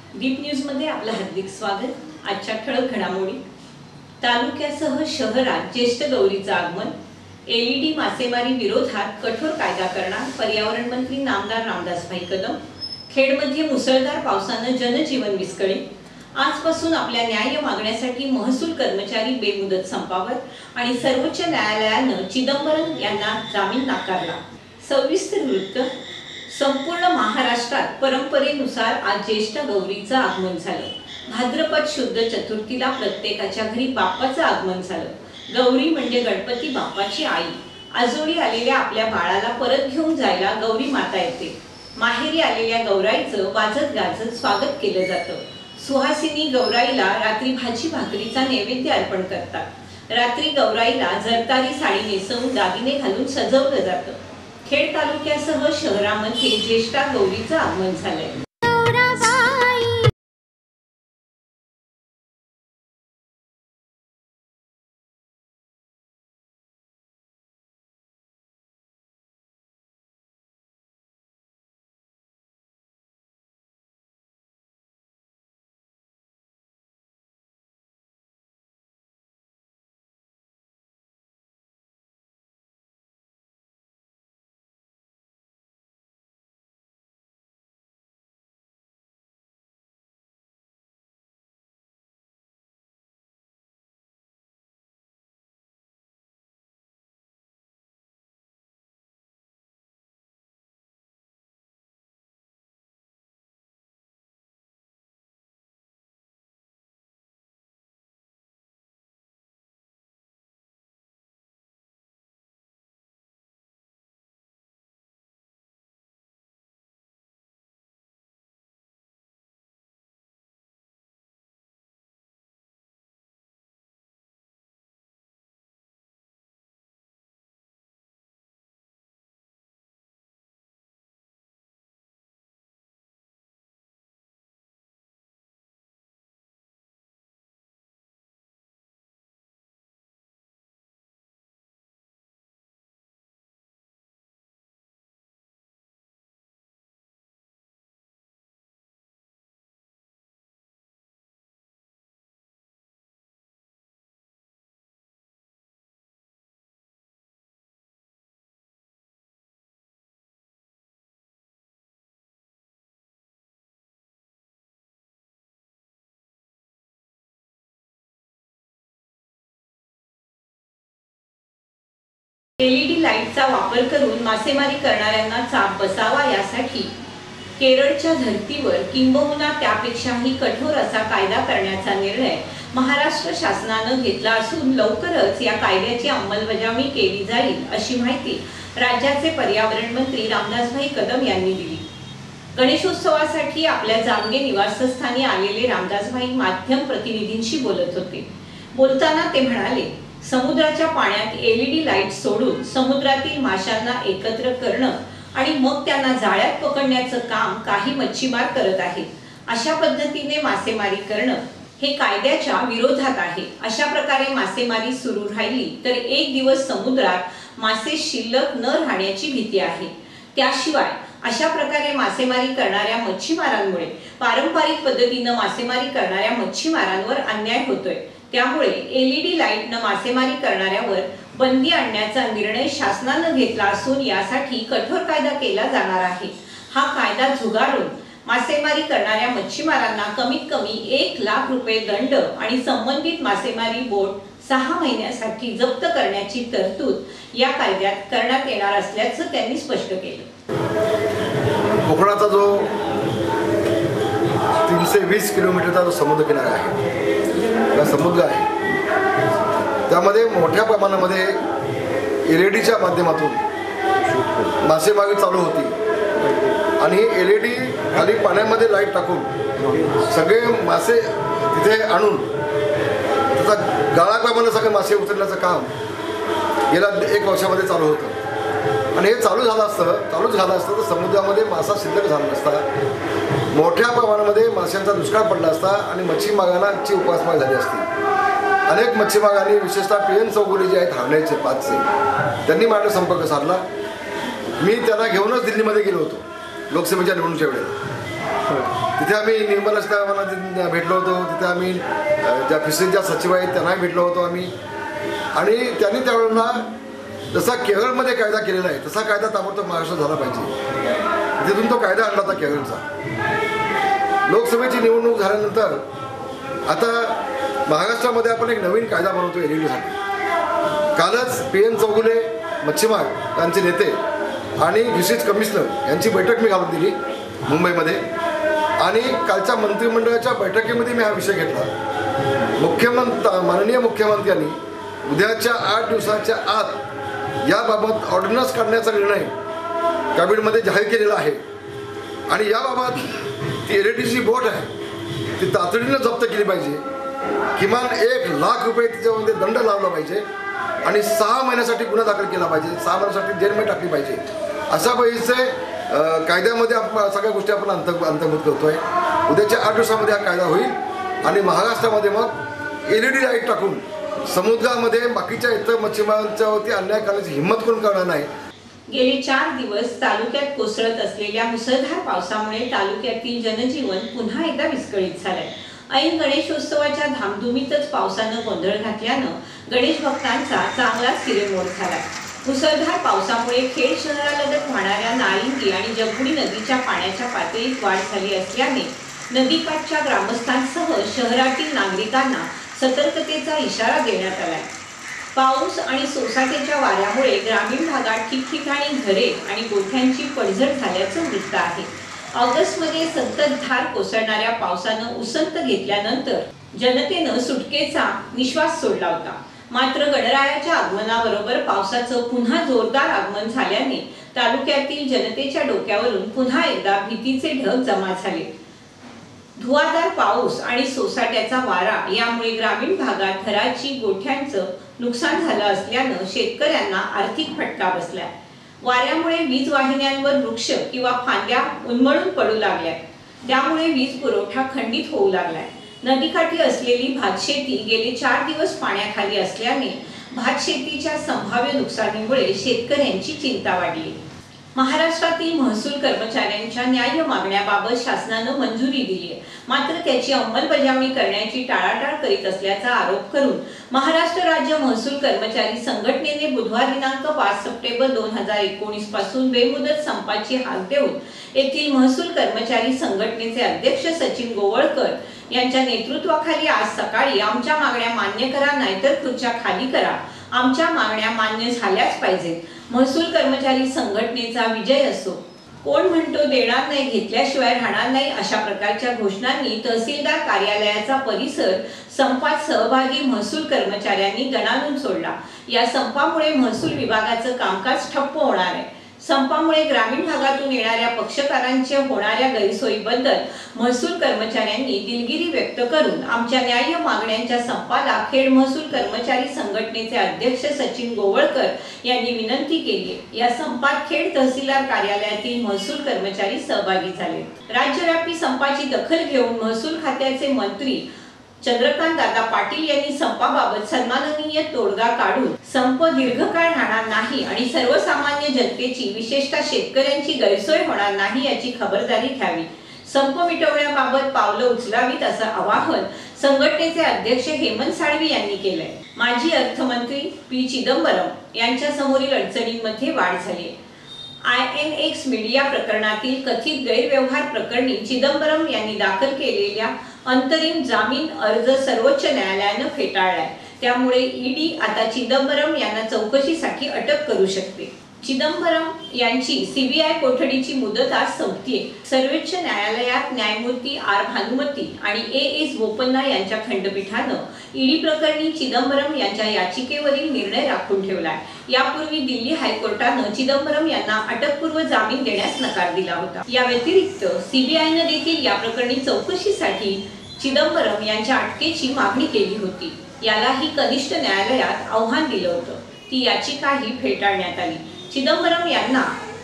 दीप news मध्ये आपलं हार्दिक स्वागत। आजच्या ठळक घडामोडी। तालुक्यासह शहरात ज्येष्ठ गौरीचं आगमन। एलईडी मासेमारी विरोधात कठोर कायदा करणार पर्यावरण मंत्री नामदार रामदासभाई कदम। खेडमध्ये मुसळधार पावसाने जनजीवन विस्कळीत। आजपासून आपल्या न्याय मागण्यासाठी महसूल कर्मचारी बेमुदत संपावर आणि सर्वोच्च न्यायालयाने चिदंबरम यांना जामीन नाकारला। सविस्तर वृत्त। संपूर्ण महाराष्ट्रात परंपरेनुसार आज ज्येष्ठ गौरीचं आगमन झालं। भाद्रपद शुद्ध चतुर्थीला प्रत्येकाच्या घरी बाप्पाचं आगमन झालं। गौरी म्हणजे गणपती बाप्पाची आई। आजोळी आलेल्या आपल्या बाळाला परत घेऊन जायला गौरी माता येते। माहेरी आलेल्या गौराईचं वाजत गाजत स्वागत केलं जातं। सुहासिनी गौराईला रात्री भाजी भाकरीचा नैवेद्य अर्पण करतात। रात्री गौराईला जरतारी साडी नेसवून दागिने घालून सजवलं जातं। खेड तालुक्यासह शहरामध्ये ज्येष्ठ गौरीचं आगमन झालंय। एलईडी लाईटचा वापर करून मासेमारी करणाऱ्यांना चाप बसावा यासाठी केरळच्या धर्तीवर किंबहुना त्यापेक्षाही कठोर असा कायदा करण्याचा निर्णय महाराष्ट्र शासनाने घेतला असून लवकरच या कायद्याची अंमलबजावणी केली जाईल अशी माहिती राज्याचे पर्यावरण मंत्री रामदासभाई कदम यांनी दिली। गणेशोत्सवासाठी आपल्या जामगे निवासस्थानी आलेले रामदासभाई माध्यम प्रतिनिधींशी बोलत होते। बोलताना ते म्हणाले, समुद्राच्या पाण्यात एलईडी लाईट सोडून समुद्रातील माशांना एकत्र करणं आणि मग त्यांना जाळ्यात पकडण्याचं काम काही मच्छीमार करत आहेत। अशा पद्धतीने मासेमारी करणं हे कायद्याच्या विरोधात आहे। अशा प्रकारे मासेमारी सुरू राहिली तर एक दिवस समुद्रात मासे शिल्लक न राहण्याची भीती आहे। त्याशिवाय अशा प्रकारे मासेमारी करणाऱ्या मच्छीमारांमुळे पारंपरिक पद्धतीने मासेमारी करणाऱ्या मच्छीमारांवर अन्याय होतोय। त्यामुळे एलईडी लाईटने मासेमारी करणाऱ्यावर बंदी आणण्याचा निर्णय शासनाने घेतला असून यासाठी कठोर कायदा केला जाणार आहे। हा कायदा झुगारून मासेमारी करणाऱ्या मच्छीमारांना कमीत कमी 1 लाख रुपये दंड आणि संबंधित मासेमारी बोट 6 महिन्यासाठी जप्त करण्याची तरतूद या कायद्यात करण्यात येणार असल्याचं त्यांनी स्पष्ट केलं। कोकणाचा जो 320 किलोमीटरचा जो समुद्र किनारा आहे, हा समुद्र आहे, त्यामध्ये मोठ्या प्रमाणामध्ये एलईडीच्या माध्यमातून मासेमारी चालू होती आणि एलईडी खाली पाण्यामध्ये लाईट टाकून सगळे मासे तिथे आणून त्याचा गाळाप्रमाणे सगळे मासे उचलण्याचं काम गेल्या 1 वर्षामध्ये चालू होतं। आणि हे चालू झालं असतं तर समुद्रामध्ये मासा शिल्लक झाला नसता, मोठ्या प्रमाणामध्ये माशांचा दुष्काळ पडला असता आणि मच्छीमारांची उपासमार झाली असती। अनेक मच्छीमारांनी विशेषतः PN चौगुले जे आहेत हावण्याचे 5चे त्यांनी माझ्या संपर्क साधला। मी त्यांना घेऊनच दिल्लीमध्ये गेलो होतो लोकसभेच्या निवडणुकीच्या वेळेला। तिथे आम्ही निर्मला सीतारामनांना भेटलो होतो, तिथे आम्ही ज्या फिसेसच्या सचिव आहेत त्यांनाही भेटलो होतो आम्ही. आणि त्यांनी त्यावेळेला जसा केरळमध्ये कायदा केलेला आहे तसा कायदा ताबडतोब महाराष्ट्रात झाला पाहिजे. तिथून तो कायदा आणला होता केरळचा. लोकसभेची निवडणूक झाल्यानंतर आता महाराष्ट्रामध्ये आपण एक नवीन कायदा बनवतो एलईडीसाठी. कालच PN चौगुले मच्छीमार यांचे नेते आणि डिस्ट्रिक्ट कमिशनर यांची बैठक मी घालून दिली मुंबईमध्ये. आणि कालच्या मंत्रिमंडळाच्या बैठकीमध्ये मी हा विषय घेतला. माननीय मुख्यमंत्र्यांनी उद्याच्या 8 दिवसाच्या आत याबाबत ऑर्डिनन्स काढण्याचा निर्णय कॅबिनेटमध्ये जाहीर केलेला आहे. आणि याबाबत ती LIDची बोट आहे ती तातडीनं जप्त केली पाहिजे. किमान 1 लाख रुपये तिच्यामध्ये दंड लावला पाहिजे आणि 6 महिन्यासाठी गुन्हा दाखल केला पाहिजे, 6 महिन्यासाठी जेलमध्ये टाकली पाहिजे. अशा पद्धतीचे कायद्यामध्ये आपण सगळ्या गोष्टी आपण अंतर्भूत करतोय. उद्याच्या 8 दिवसामध्ये हा कायदा होईल आणि महाराष्ट्रामध्ये मग LED लाईट टाकून समुद्रामध्ये बाकीच्या इतर मच्छीमारांच्या वरती अन्याय करण्याची हिंमत कोण करणार नाही. गेले 4 दिवस तालुक्यात कोसळत असलेल्या मुसळधार पावसामुळे तालुक्यातील जनजीवन पुन्हा एकदा विस्कळीत झालंय. ऐन गणेशोत्सवाच्या धामधुमीतच पावसानं गोंधळ घातल्यानं गणेश भक्तांचा चांगलाच किरेमोड झाला. मुसळधार पावसामुळे खेड शहरालगत वाहणाऱ्या नाळिंगी आणि जगबुडी नदीच्या पाण्याच्या पातळीत वाढ झाली असल्याने नदीकाठच्या ग्रामस्थांसह शहरातील नागरिकांना सतर्कतेचा इशारा देण्यात आलाय. पाऊस आणि सोसाट्याच्या वाऱ्यामुळे ग्रामीण भागात ठिकठिकाणी घरे आणि गोठ्यांची पडझड झाल्याचं वृत्त आहे. ऑगस्टमध्ये संततधार कोसळणाऱ्या पावसानं उसंत घेतल्यानंतर जनतेनं सुटकेचा निश्वास सोडला होता. मात्र गणरायाच्या आगमनाबरोबर पावसाचं पुन्हा जोरदार आगमन झाल्याने तालुक्यातील जनतेच्या डोक्यावरून पुन्हा एकदा भीतीचे ढग जमा झाले. धुवाधार पाऊस आणि सोसाट्याचा वारा यामुळे ग्रामीण भागात घराची गोठ्यांचं नुकसान झालं असल्यानं शेतकऱ्यांना आर्थिक फटका बसलाय. वाऱ्यामुळे वीज वाहिन्यांवर वृक्ष किंवा फांद्या उन्मळून पडू लागल्या, त्यामुळे वीज पुरवठा खंडित होऊ लागलाय. नदीकाठी असलेली भातशेती गेले 4 दिवस पाण्याखाली असल्याने भातशेतीच्या संभाव्य नुकसानीमुळे शेतकऱ्यांची चिंता वाढली. महाराष्ट्रातील महसूल कर्मचाऱ्यांच्या न्याय्य मागण्याबाबत शासनानं मंजुरी दिली आहे, मात्र त्याची अंमलबजावणी करण्याची टाळाटाळ करीत असल्याचा आरोप करून महाराष्ट्र राज्य महसूल कर्मचारी संघटनेने बुधवार दिनांक 5 सप्टेंबर 2019 पासून बेमुदत संपाची हाक देऊन येथील महसूल कर्मचारी संघटनेचे अध्यक्ष सचिन गोवळकर यांच्या नेतृत्वाखाली आज सकाळी आमच्या मागण्या मान्य करा नाहीतर खुर्च्या खाली करा, आमच्या मागण्या मान्य झाल्याच पाहिजेत, महसूल कर्मचारी संघटनेचा विजय असो, कोण म्हणतो देणार नाही घेतल्याशिवाय राहणार नाही अशा प्रकारच्या घोषणांनी तहसीलदार कार्यालयाचा परिसर संपात सहभागी महसूल कर्मचाऱ्यांनी दणाणून सोडला. या संपामुळे महसूल विभागाचं कामकाज ठप्प होणार आहे. संपामुळे ग्रामीण भागातून येणाऱ्या पक्षकारांच्या होणाऱ्या गैरसोयीबद्दल महसूल कर्मचाऱ्यांनी दिलगिरी व्यक्त करून आमच्या न्याय्य मागण्यांच्या संपाला खेड महसूल कर्मचारी संघटनेचे अध्यक्ष सचिन गोवळकर यांनी विनंती केली. या संपात खेड तहसीलदार कार्यालयातील महसूल कर्मचारी सहभागी झाले. राज्यव्यापी संपाची दखल घेऊन महसूल खात्याचे मंत्री चंद्रकांत दादा पाटील यांनी संपाबाबत सन्माननीय तोडगा काढून संप दीर्घकाळ राहणार नाही आणि सर्वसामान्य जनतेची विशेषतः शेतकऱ्यांची गैरसोय होणार नाही याची खबरदारी घ्यावी, संप मिटवण्याबाबत पावलं उचलावीत असं आवाहन संघटनेचे अध्यक्ष हेमंत साळवी यांनी केलंय. माजी अर्थमंत्री P. चिदंबरम यांच्या समोरील अडचणींमध्ये वाढ झाली. INX मीडिया प्रकरणातील कथित गैरव्यवहार प्रकरणी चिदंबरम यांनी दाखल केलेल्या अंतरिम जामीन अर्ज सर्वोच्च न्यायालयानं फेटाळलाय. त्यामुळे ED आता चिदंबरम यांना चौकशीसाठी अटक करू शकते. चिदंबरम यांची CBI कोठडीची मुदत आज संपतीये. सर्वोच्च न्यायालयात न्यायमूर्ती R. भानुमती आणि A.S. बोपन्ना यांच्या खंडपीठानं ED प्रकरणी चिदंबरम यांच्या याचिकेवरील निर्णय राखून ठेवलाय. यापूर्वी दिल्ली हायकोर्टानं चिदंबरम यांना अटकपूर्व जामीन देण्यास नकार दिला होता. या व्यतिरिक्त CBIनं देखील या प्रकरणी चौकशीसाठी चिदंबरम यांच्या अटकेची मागणी केली होती. यालाही कनिष्ठ न्यायालयात आव्हान दिलं होतं. ती याचिकाही फेटाळण्यात आली. चिदंबरम यांना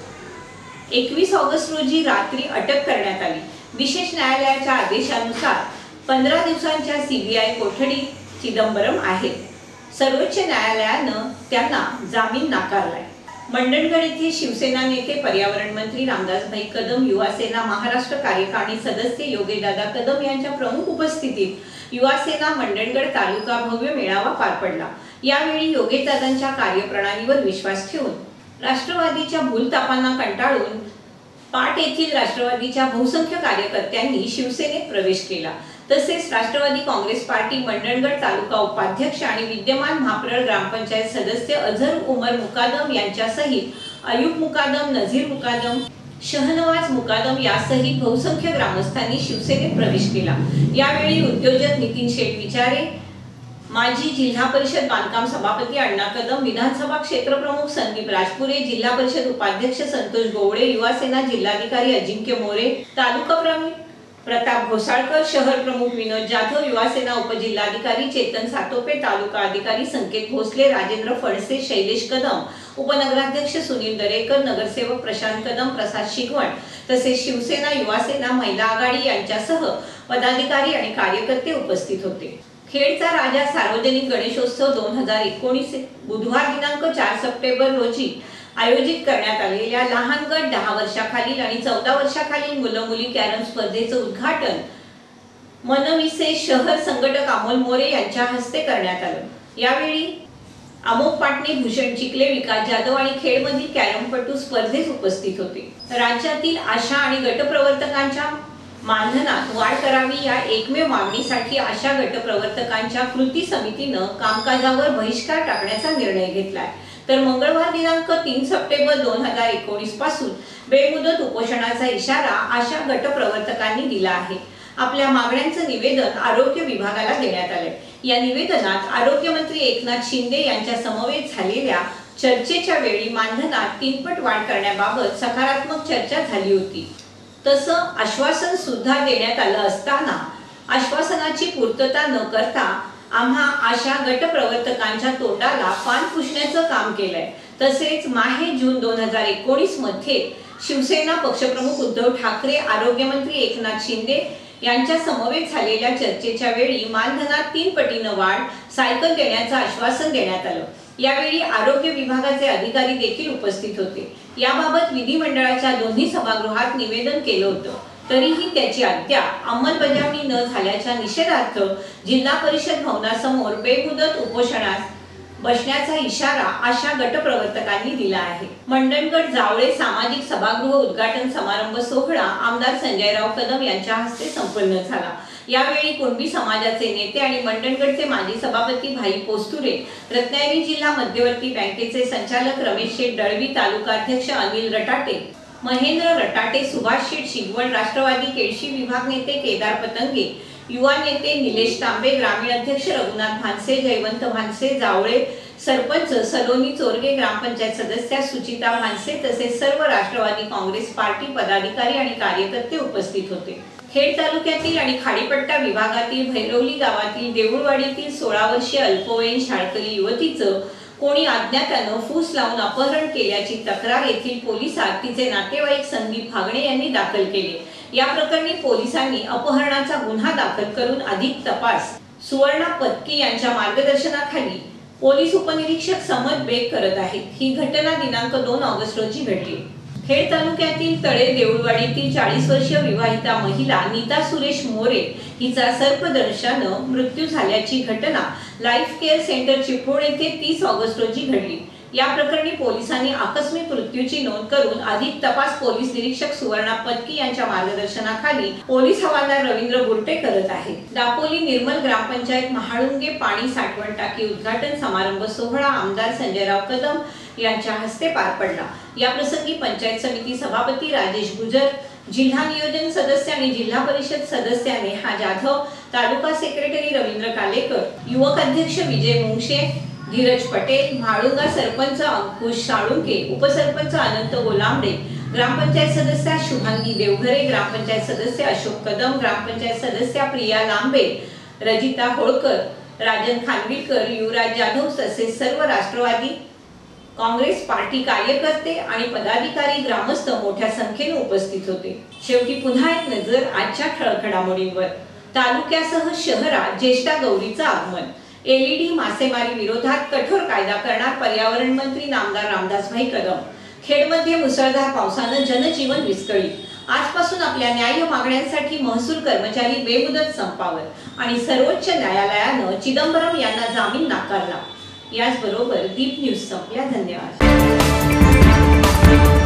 21 ऑगस्ट रोजी रात्री अटक करण्यात आली. विशेष न्यायालयाच्या आदेशानुसार 15 दिवसांच्या CBI कोठडीत चिदंबरम आहेत. सर्वोच्च न्यायालयानं त्यांना जामीन नाकारलाय. मंडणगड येथे शिवसेना नेते पर्यावरण मंत्री रामदासभाई कदम, युवा सेना महाराष्ट्र कार्यकारिणी सदस्य योगेशदादा कदम यांच्या प्रमुख उपस्थितीत युवा सेना मंडणगड तालुका भव्य मेळावा पार पडला। यावेळी योगेशदादांच्या कार्यप्रणालीवर विश्वास ठेवून राष्ट्रवादीच्या भूलतापांना कंटाळून पाट येथील राष्ट्रवादीच्या बहुसंख्य कार्यकर्त्यांनी शिवसेनेत प्रवेश केला। तसेच राष्ट्रवादी काँग्रेस पार्टी मंडणगड तालुका उपाध्यक्ष आणि विद्यमान म्हाप्रळ ग्रामपंचायत सदस्य अझर उमर मुकादम यांच्यासहित अयूब मुकादम, नझीर मुकादम, शहनवाज मुकादम यासहित बहुसंख्य ग्रामस्थांनी शिवसेनेत प्रवेश केला। यावेळी उद्योजक नितीन शेठ विचारे, माजी जिल्हा परिषद बांधकाम सभापती अण्णा कदम, विधानसभा क्षेत्र प्रमुख संदीप राजपुरे, जिल्हा परिषद उपाध्यक्ष संतोष गोवडे, युवा सेना जिल्हाधिकारी अजिंक्य मोरे, तालुका प्रमुख प्रताप घोसाळकर, शहर प्रमुख विनोद जाधव, युवा सेना उपजिल्हाधिकारी चेतन सातोपे, तालुका अधिकारी संकेत भोसले, राजेंद्र फडसे, शैलेश कदम, उपनगराध्यक्ष सुनील दरेकर, नगरसेवक प्रशांत कदम, प्रसाद शिगवण तसेच शिवसेना, युवा सेना, महिला आघाडी यांच्यासह पदाधिकारी आणि कार्यकर्ते उपस्थित होते। खेडचा राजा सार्वजनिक गणेशोत्सव 2019 बुधवार दिनांक 4 सप्टेंबर रोजी आयोजित करण्यात आलेल्या लहान गट 10 वर्षाखालील आणि 14 वर्षाखालील मुलं-मुली कॅरम स्पर्धेचे उद्घाटन मनविसे शहर संघटक अमोल मोरे यांच्या हस्ते करण्यात आले। यावेळी अमोक पाटणे, भूषण चिखले, विकास जाधव आणि खेडमधील कॅरमपटू स्पर्धेत उपस्थित होते। राज्यातील आशा आणि गटप्रवर्तकांच्या मानधनात वाढ करावी या एकमेव मागणीसाठी आशा गटप्रवर्तकांच्या कृती समितीने कामकाजावर बहिष्कार टाकण्याचा निर्णय घेतलाय। तर मंगळवार दिनांक 3 सप्टेंबर 2019 पासून बेमुदत उपोषणाचा इशारा आशा गटप्रवर्तकांनी दिला आहे। आपल्या मागण्यांचे निवेदन आरोग्य विभागाला देण्यात आले। या निवेदनात आरोग्य मंत्री एकनाथ शिंदे यांच्या समवेत झालेल्या चर्चेच्या वेळी मानधनात 3 पट वाढ करण्याबाबत सकारात्मक चर्चा झाली होती। तसं आश्वासन सुद्धा देण्यात आलं असताना आश्वासनाची पूर्तता न करता आम्हा आशा गटप्रवर्तकांच्या तोंडाला पान पुसण्याचं काम केलंय। तसेच माहे जून 2019 मध्ये शिवसेना पक्षप्रमुख उद्धव ठाकरे, आरोग्यमंत्री एकनाथ शिंदे यांच्या समवेत झालेल्या चर्चेच्या वेळी मानधनात 3 पटीनं वाढ, सायकल देण्याचं आश्वासन देण्यात आलं। यावेळी आरोग्य विभागाचे अधिकारी देखील उपस्थित होते। याबाबत विधिमंडळाच्या दोन्ही सभागृहात निवेदन केलं होतं, तरीही त्याची अद्याप अंमलबजावणी न झाल्याच्या निषेधार्थ जिल्हा परिषद भवनासमोर बेमुदत उपोषणास बसण्याचा इशारा आशा गटप्रवर्तकांनी दिला आहे। मंडणगड जावळे सामाजिक सभागृह उद्घाटन समारंभ सोहळा आमदार संजयराव कदम यांच्या हस्ते संपन्न झाला। यावेळी कुणबी समाजाचे नेते आणि मंडणगडचे माजी सभापती भाई पोस्तुरे, रत्नागिरी जिल्हा मध्यवर्ती बँकेचे संचालक रमेश शेठ दळवी, तालुका अध्यक्ष अनिल रटाटे, महेंद्र रटाटे, सुभाष शेठ शिगवण, राष्ट्रवादी केळशी विभाग नेते केदार पतंगे, युवा नेते निलेश तांबे, ग्रामीण अध्यक्ष रघुनाथ भानसे, जयवंत भानसे, जावळे सरपंच सलोनी चोरगे, ग्रामपंचायत सदस्य सुचिता भानसे तसेच सर्व राष्ट्रवादी काँग्रेस पार्टी पदाधिकारी आणि कार्यकर्ते उपस्थित होते। खेड तालुक्यातील आणि खाडीपट्टा विभागातील भैरवली गावातील देऊळवाडीतील 16 वर्षीय अल्पवयीन शाळकरी युवतीचं कोणी अज्ञातानं फूस लावून अपहरण केल्याची तक्रार येथील पोलिसात तिचे नातेवाईक संदीप भागणे यांनी दाखल केली। या प्रकरणी पोलिसांनी अपहरणाचा गुन्हा दाखल करून अधिक तपास सुवर्णा पत्की यांच्या मार्गदर्शनाखाली पोलीस उपनिरीक्षक समद बेग करत आहेत। ही घटना दिनांक 2 ऑगस्ट रोजी घडली। खेड तालुक्यातील तळे देऊळवाडीतील 40 वर्षीय विवाहिता महिला नीता सुरेश मोरे हिचा सर्पदंशानं मृत्यू झाल्याची घटना लाईफ केअर सेंटर चिपळूण येथे 30 ऑगस्ट रोजी घडली। या प्रकरणी पोलिसांनी आकस्मिक मृत्यूची नोंद करून अधिक तपास पोलीस निरीक्षक सुवर्णा पत्की यांच्या मार्गदर्शनाखाली पोलीस हवालदार रवींद्र बुर्टे करत आहेत। दापोली निर्मल ग्रामपंचायत महाळुंगे पाणी साठवण टाकी उद्घाटन समारंभ सोहळा आमदार संजयराव कदम यांच्या हस्ते पार पडला। या प्रसंगी पंचायत समिती सभापती राजेश गुजर, जिल्हा नियोजन सदस्य आणि जिल्हा परिषद सदस्य नेहा जाधव, तालुका सेक्रेटरी रवींद्र कालेकर, युवक अध्यक्ष विजय मुंगशे, धीरज पटेल, म्हाळुंगा सरपंच अंकुश साळुंके, उपसरपंच अनंत गोलांबडे, ग्रामपंचायत सदस्य शुभांगी देवघरे, ग्रामपंचायत सदस्य अशोक कदम, ग्रामपंचायत सदस्य प्रिया लांबे, रजिता होळकर, राजन खानविलकर, युवराज जाधव तसेच सर्व राष्ट्रवादी काँग्रेस पार्टी कार्यकर्ते आणि पदाधिकारी ग्रामस्थ मोठ्या संख्येने उपस्थित होते। शेवटी पुन्हा एक नजर आजच्या ठळक घडामोडींवर। तालुक्यासह शहरात ज्येष्ठा गौरीचं आगमन। एलईडी मासेमारी विरोधात कठोर कायदा करणार पर्यावरण मंत्री नामदार रामदासभाई कदम। खेडमध्ये मुसळधार पावसानं जनजीवन विस्कळीत। आजपासून आपल्या न्याय्य मागण्यांसाठी महसूल कर्मचारी बेमुदत संपावर आणि सर्वोच्च न्यायालयानं चिदंबरम यांना जामीन नाकारला। याचबरोबर दीप न्यूज संपल्या। धन्यवाद।